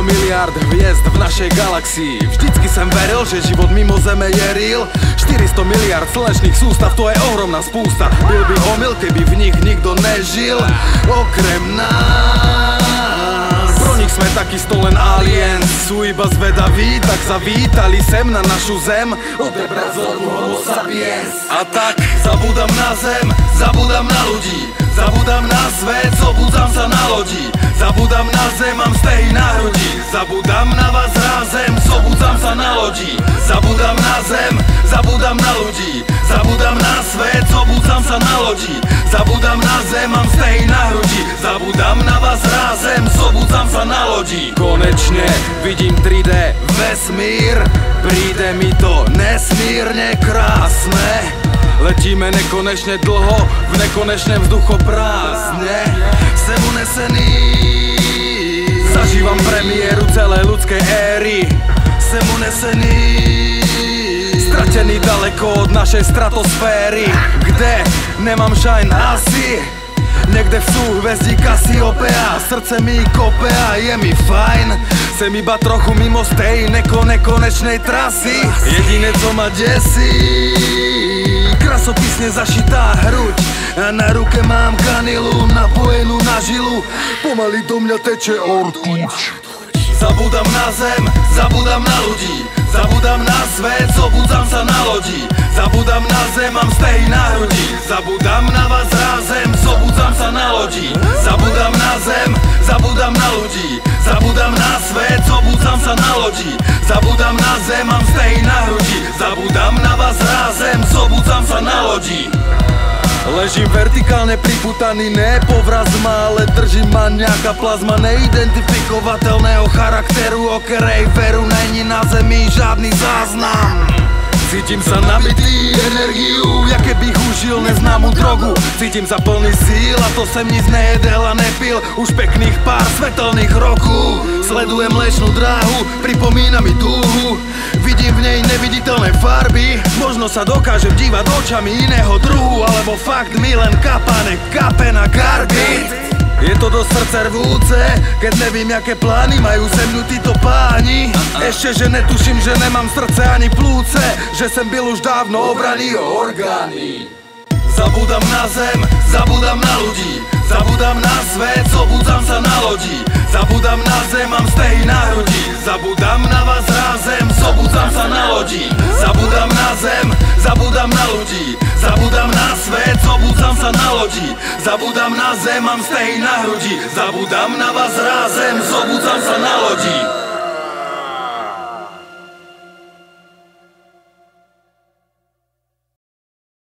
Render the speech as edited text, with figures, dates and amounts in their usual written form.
miliard hviezd v našej galaxii. Vždycky som veril, že život mimo Zeme je real. 400 miliard slnečných sústav, to je ohromná spústa. Byl by omyl, keby v nich nikto nežil okrem nás. Pro nich sme takisto len aliens, sú iba zvedaví, tak zavítali sem na našu zem odebrať vzorku Homo sapiens. A tak zabudám na zem, zabudám na ľudí, zabudám na svet, zobudzam sa na lodi. Zabudám na zem, mám stehy na hrudi. Zabudám na vás rázem, zobudzam sa na lodi. Zabudám na zem, zabudám na ľudí, zabudám na svet, zobudzam sa na lodi. Zabudám na zem, mám stehy na hrudi. Zabudám na vás rázem, zobudzam sa na lodi. Konečne vidím 3D vesmír, príde mi to nesmírne krásne. Letíme nekonečne dlho, v nekonečném vzduchoprázdne. Sem unesený, zažívam premiéru celej ľudskej éry. Sem unesený, stratený daleko od našej stratosféry, kde nemám šajn asi. Niekde v súhvezdí Cassiopeia, srdce mi kope a je mi fajn. Sem iba trochu mimo z tej nekonečnej trasy. Jediné co ma desí, krasopisne zašitá hruď a na ruke mám kanilu napojenú na žilu. Pomaly do mňa teče ortuť. Zabudám na zem, zabudám na ľudí, zabudám na svet, zobudzam sa na lodi. Zabudám na zem, mám stehy na hrudi. Zabudám na vás rázem, zobudzam sa na lodi. Zabudám na zem, zabudám na ľudí, zabudám na svet, zobudzam sa na lodi. Zabudám na zem, mám stehy na hrudi. Zabudám na vás rázem, zobudzam sa na lodi. Ležím vertikálne priputaný, nepovraz ma, ale drží ma nejaká plazma neidentifikovateľného charakteru, o ktorej veru není na zemi žiadny záznam. Cítim sa nabitý energiu, ja kebych užil neznámu drogu. Cítim sa plný síl a to sem nic nejedel a nepil už pekných pár svetelných rokov. Sledujem mliečnú dráhu, pripomína mi dúhu, vidím v nej neviditeľné farby. Možno sa dokážem dívať očami iného druhu, alebo fakt mi len kape na garbit. Je to dosť srdce rvúce, keď nevím, jaké plány majú se mnou títo páni. Ešte, že netuším, že nemám srdce ani plúce, že sem byl už dávno obraný o orgány. Zabudám na zem, zabudám na ľudí, zabudám na svet, zobudzam sa na lodi. Zabudám na zem, mám stehy na hrudi. Zabudám na vás rázem, zobudzam sa na lodi. Zabudám na zem, zabudám na ľudí, zabudám na svet, zobudzam sa na lodi. Zabudám na zem, mám stehy na hrudi. Zabudám na vás rázem, zobudzam sa na lodi.